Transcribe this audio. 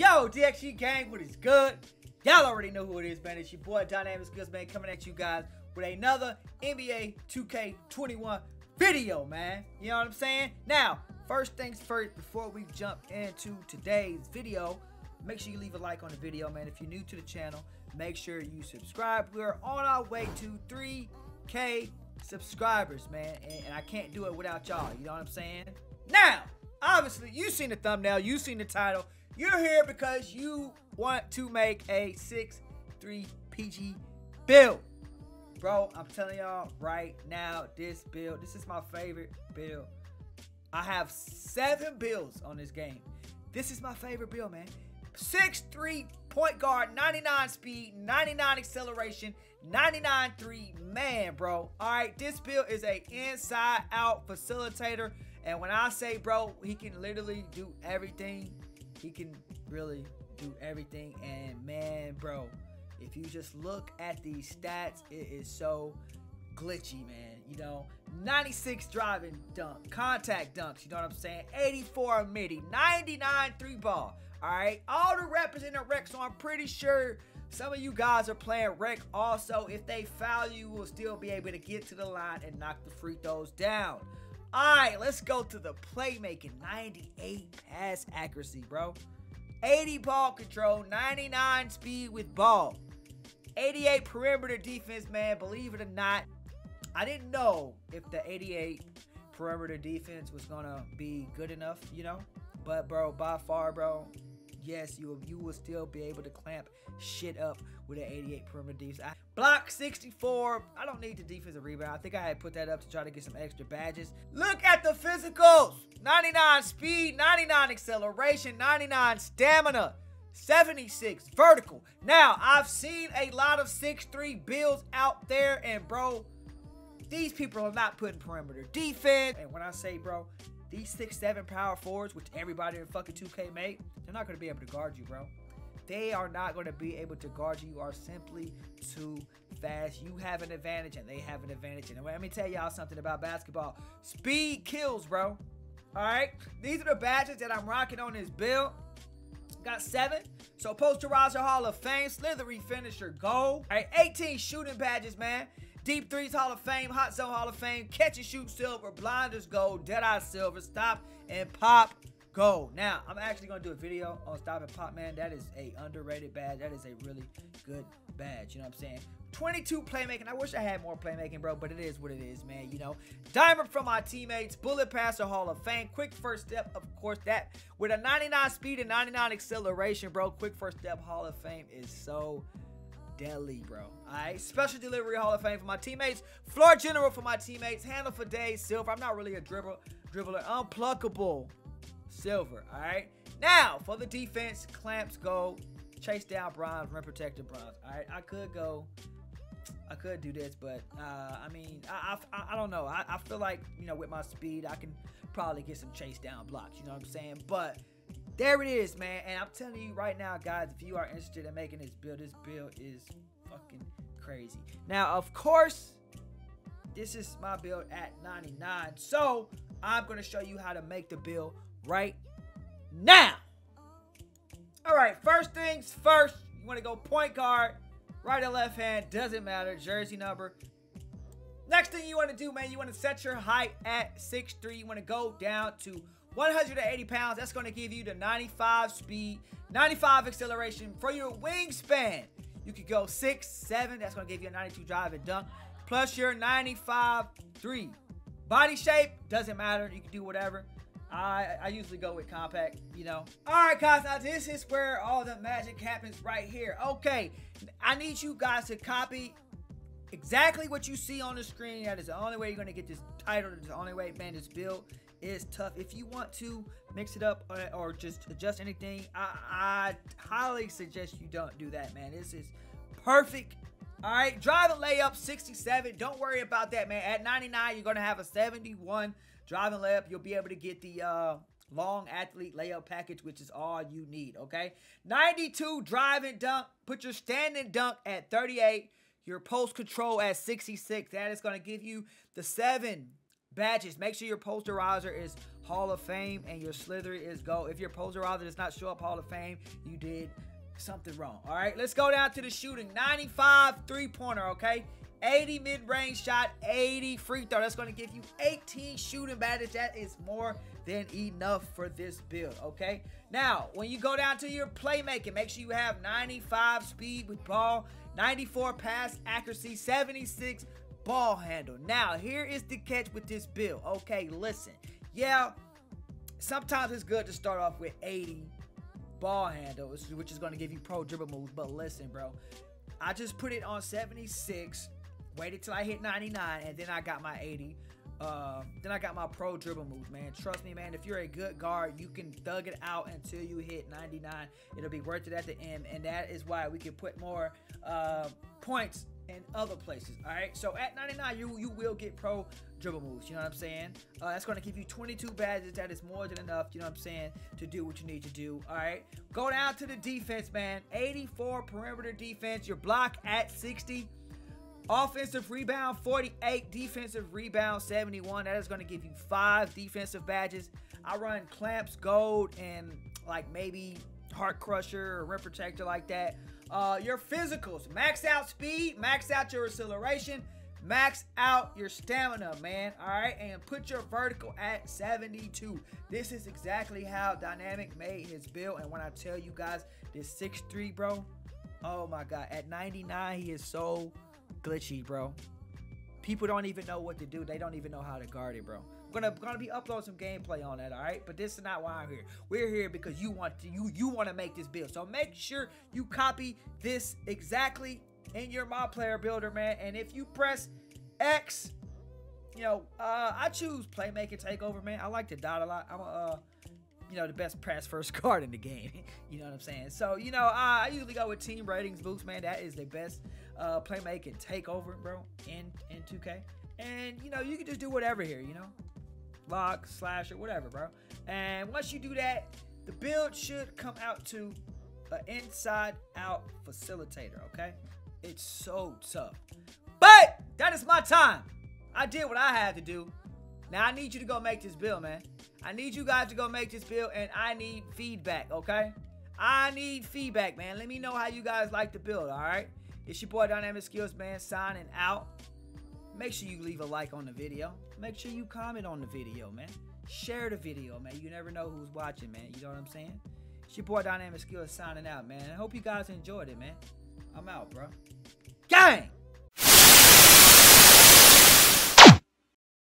Yo, DXG gang, what is good? Y'all already know who it is, man. It's your boy Dynamic Skills, man, coming at you guys with another NBA 2K21 video, man. You know what I'm saying? Now, first things first, before we jump into today's video, make sure you leave a like on the video, man. If you're new to the channel, make sure you subscribe. We're on our way to 3K subscribers, man, and I can't do it without y'all. You know what I'm saying? Now, obviously, you've seen the thumbnail, you've seen the title. You're here because you want to make a 6'3" PG build. Bro, I'm telling y'all right now, this build, this is my favorite build. I have 7 builds on this game. This is my favorite build, man. 6'3" point guard, 99 speed, 99 acceleration, 99 3. Man, bro. All right, this build is a inside-out facilitator. And when I say, bro, he can literally do everything. He can really do everything. And man, bro, if you just look at these stats, it is so glitchy, man. You know, 96 driving dunk, contact dunks, you know what I'm saying? 84 midi, 99 3 ball. All right, all the reps in the rec, so I'm pretty sure some of you guys are playing rec also. If they foul you, will still be able to get to the line and knock the free throws down. All right, let's go to the playmaking. 98 pass accuracy, bro. 80 ball control, 99 speed with ball. 88 perimeter defense, man. Believe it or not, I didn't know if the 88 perimeter defense was going to be good enough, you know. But, bro, by far, bro, yes, you will still be able to clamp shit up with an 88 perimeter defense. Block 64. I don't need the defensive rebound. I think I had put that up to try to get some extra badges. Look at the physicals. 99 speed, 99 acceleration, 99 stamina, 76 vertical. Now, I've seen a lot of 6'3" builds out there, and bro, these people are not putting perimeter defense. And when I say, bro, these 6'7" power forwards, which everybody in fucking 2K made, they're not going to be able to guard you, bro. They are not going to be able to guard you. You are simply too fast. You have an advantage, and they have an advantage. And let me tell y'all something about basketball. Speed kills, bro. All right? These are the badges that I'm rocking on this build. Got 7. So, Posterizer Hall of Fame, Slithery Finisher Gold. All right, 18 shooting badges, man. Deep Threes Hall of Fame, Hot Zone Hall of Fame, Catch and Shoot Silver, Blinders Gold, Deadeye Silver, Stop and Pop Gold. Now, I'm actually going to do a video on Stop and Pop, man. That is a underrated badge. That is a really good badge, you know what I'm saying? 22 playmaking. I wish I had more playmaking, bro, but it is what it is, man, you know. Diamond from my teammates, Bullet Passer Hall of Fame, Quick First Step, of course, that with a 99 speed and 99 acceleration, bro. Quick First Step Hall of Fame is so deadly, bro. All right, Special Delivery Hall of Fame for my teammates, Floor General for my teammates, Handle for Days, Silver. I'm not really a dribbler. Unpluckable, Silver. All right, now for the defense, Clamps Gold, Chase Down Bronze, Rim Protector Bronze. All right, I could do this, but I mean, I don't know. I feel like, you know, with my speed, I can probably get some chase down blocks, you know what I'm saying? But there it is, man. And I'm telling you right now, guys, if you are interested in making this build is fucking crazy. Now, of course, this is my build at 99. So I'm going to show you how to make the build right now. All right, first things first, you want to go point guard, right or left hand, doesn't matter, jersey number. Next thing you want to do, man, you want to set your height at 6'3". You want to go down to 180 pounds. That's going to give you the 95 speed, 95 acceleration. For your wingspan, you could go 6'7". That's going to give you a 92 drive and dunk, plus your 95 3. Body shape, doesn't matter. You can do whatever. I usually go with compact, you know. All right, guys, now this is where all the magic happens right here. Okay, I need you guys to copy exactly what you see on the screen. That is the only way you're going to get this title. That's the only way, man, this build is tough. If you want to mix it up or just adjust anything, I highly suggest you don't do that, man. This is perfect. All right, drive and layup 67. Don't worry about that, man. At 99, you're going to have a 71 drive and layup. You'll be able to get the long athlete layup package, which is all you need, okay? 92 drive and dunk. Put your standing dunk at 38. Your post control at 66. That is going to give you the 7 badges. Make sure your posterizer is Hall of Fame and your slither is gold. If your polarizer does not show up Hall of Fame, you did something wrong. All right, let's go down to the shooting. 95 three-pointer, okay? 80 mid-range shot, 80 free throw. That's going to give you 18 shooting badges. That is more than enough for this build, okay? Now, when you go down to your playmaking, make sure you have 95 speed with ball, 94 pass accuracy, 76 ball handle. Now, here is the catch with this build. Okay, listen. Yeah, sometimes it's good to start off with 80 ball handle, which is going to give you pro dribble moves. But listen, bro, I just put it on 76, waited till I hit 99, and then I got my 80. Then I got my pro dribble moves, man. Trust me, man. If you're a good guard, you can thug it out until you hit 99. It'll be worth it at the end, and that is why we can put more points in other places. All right. So at 99, you will get pro dribble moves. You know what I'm saying? That's going to give you 22 badges. That is more than enough. You know what I'm saying? To do what you need to do. All right. Go down to the defense, man. 84 perimeter defense. Your block at 60. Offensive rebound 48, defensive rebound 71. That is going to give you 5 defensive badges. I run clamps, gold, and like maybe heart crusher or rim protector like that. Your physicals, max out speed, max out your acceleration, max out your stamina, man. All right, and put your vertical at 72. This is exactly how Dynamic made his build. And when I tell you guys, this 6'3", bro, oh my god, at 99 he is so glitchy, bro. People don't even know what to do. They don't even know how to guard it, bro. I'm gonna be uploading some gameplay on that, all right? But this is not why I'm here. We're here because you want to make this build. So make sure you copy this exactly in your My Player Builder, man. And if you press X, you know, I choose Playmaking Takeover, man. I like to dot a lot. I'm you know, the best pass first card in the game. You know what I'm saying? So, you know, I usually go with team ratings boost, man. That is the best playmaking takeover, bro, in 2K. And, you know, you can just do whatever here, you know. Lock, slash, or whatever, bro. And once you do that, the build should come out to an inside-out facilitator, okay? It's so tough. But that is my time. I did what I had to do. Now, I need you to go make this build, man. I need you guys to go make this build, and I need feedback, okay? I need feedback, man. Let me know how you guys like the build, all right? It's your boy Dynamic Skillz, man, signing out. Make sure you leave a like on the video. Make sure you comment on the video, man. Share the video, man. You never know who's watching, man. You know what I'm saying? It's your boy Dynamic Skillz signing out, man. I hope you guys enjoyed it, man. I'm out, bro. Gang!